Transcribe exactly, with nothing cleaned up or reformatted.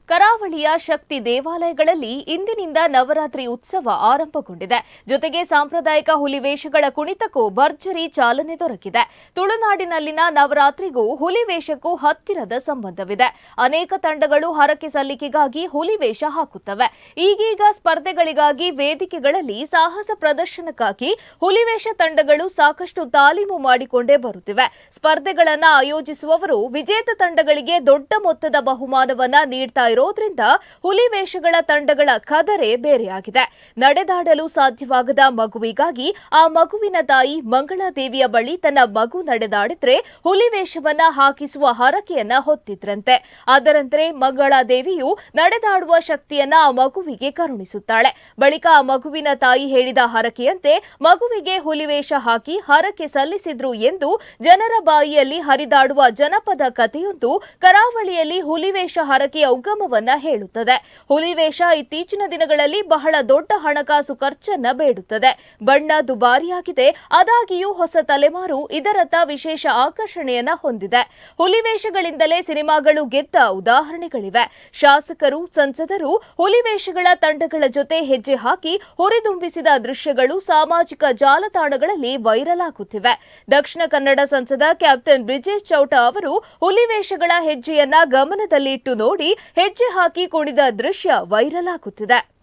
ಕರಾವಳಿಯ ಶಕ್ತಿ ದೇವಾಲಯಗಳಲ್ಲಿ ಇಂದಿನಿಂದ ನವರಾತ್ರಿ ಉತ್ಸವ ಆರಂಭಗೊಂಡಿದೆ. ಜೊತೆಗೆ ಸಾಂಪ್ರದಾಯಿಕ ಹುಲಿವೇಷಗಳ ಕುಣಿತಕ್ಕೂ ಭರ್ಜರಿ ಚಾಲನೆ ದೊರಕಿದೆ. ತುಳುನಾಡಿನಲ್ಲಿನ ನವರಾತ್ರಿಗೂ ಹುಲಿವೇಷಕ್ಕೂ ಹತ್ತಿರದ ಸಂಬಂಧವಿದೆ. ಅನೇಕ ತಂಡಗಳು ಹರಕೆ ಸಲ್ಲಿಕೆಗಾಗಿ ಹುಲಿವೇಷ ಹಾಕುತ್ತವೆ. ಈಗೀಗ ಸ್ಪರ್ಧೆಗಳಿಗಾಗಿ ವೇದಿಕೆಗಳಲ್ಲಿ ಸಾಹಸ ಪ್ರದರ್ಶನಕ್ಕಾಗಿ ಹುಲಿವೇಷ ತಂಡಗಳು ಸಾಕಷ್ಟು ತಾಲೀಮು ಮಾಡಿಕೊಂಡೇ ಬರುತ್ತಿವೆ. ಸ್ಪರ್ಧೆಗಳನ್ನು ಆಯೋಜಿಸುವವರು ವಿಜೇತ ತಂಡಗಳಿಗೆ ದೊಡ್ಡ ಮೊತ್ತದ ಬಹುಮಾನವನ್ನ ನೀಡ್ತಾ ಇರೋದ್ರಿಂದ ಹುಲಿವೇಷಗಳ ತಂಡಗಳ ಕದರೆ ಬೇರೆಯಾಗಿದೆ. ನಡೆದಾಡಲು ಸಾಧ್ಯವಾಗದ ಮಗುವಿಗಾಗಿ ಆ ಮಗುವಿನ ತಾಯಿ ಮಂಗಳಾದೇವಿಯ ಬಳಿ ತನ್ನ ಮಗು ನಡೆದಾಡಿದ್ರೆ ಹುಲಿವೇಷವನ್ನ ಹಾಕಿಸುವ ಹರಕೆಯನ್ನ ಹೊತ್ತಿದ್ರಂತೆ. ಅದರಂತೆ ಮಂಗಳಾದೇವಿಯು ನಡೆದಾಡುವ ಶಕ್ತಿಯನ್ನ ಆ ಮಗುವಿಗೆ ಕರುಣಿಸುತ್ತಾಳೆ. ಬಳಿಕ ಆ ಮಗುವಿನ ತಾಯಿ ಹೇಳಿದ ಹರಕೆಯಂತೆ ಮಗುವಿಗೆ ಹುಲಿವೇಷ ಹಾಕಿ ಹರಕೆ ಸಲ್ಲಿಸಿದ್ರು ಎಂದು ಜನರ ಬಾಯಿಯಲ್ಲಿ ಹರಿದಾಡುವ ಜನಪದ ಕಥೆಯೊಂದು ಕರಾವಳಿಯಲ್ಲಿ ಹುಲಿವೇಷ ಹರಕೆಯ ಉಗಮವನ್ನ ಹೇಳುತ್ತದೆ. ಹುಲಿವೇಷ ಇತ್ತೀಚಿನ ದಿನಗಳಲ್ಲಿ ಬಹಳ ದೊಡ್ಡ ಹಣಕಾಸು ಖರ್ಚನ್ನ ಬೇಡುತ್ತದೆ. ಬಣ್ಣ ದುಬಾರಿಯಾಗಿದೆ. ಆದಾಗಿಯೂ ಹೊಸ ತಲೆಮಾರು ಇದರತ್ತ ವಿಶೇಷ ಆಕರ್ಷಣೆಯನ್ನ ಹೊಂದಿದೆ. ಹುಲಿವೇಷಗಳಿಂದಲೇ ಸಿನಿಮಾಗಳು ಗೆದ್ದ ಉದಾಹರಣೆಗಳಿವೆ. ಶಾಸಕರು, ಸಂಸದರು ಹುಲಿವೇಷಗಳ ತಂಡಗಳ ಜೊತೆ ಹೆಜ್ಜೆ ಹಾಕಿ ಹುರಿದುಂಬಿಸಿದ ದೃಶ್ಯಗಳು ಸಾಮಾಜಿಕ ಜಾಲತಾಣಗಳಲ್ಲಿ ವೈರಲ್ ಆಗುತ್ತಿವೆ. ದಕ್ಷಿಣ ಕನ್ನಡ ಸಂಸದ ಕ್ಯಾಪ್ಟನ್ ಬ್ರಿಜೇಶ್ ಚೌಟ ಅವರು ಹುಲಿವೇಷಗಳ ಹೆಜ್ಜೆಯನ್ನ ಗಮನದಲ್ಲಿಟ್ಟು ನೋಡಿ ಹೆಜ್ಜೆ ಹಾಕಿ ಕುಣಿದ ದೃಶ್ಯ ವೈರಲ್ ಆಗುತ್ತಿದೆ.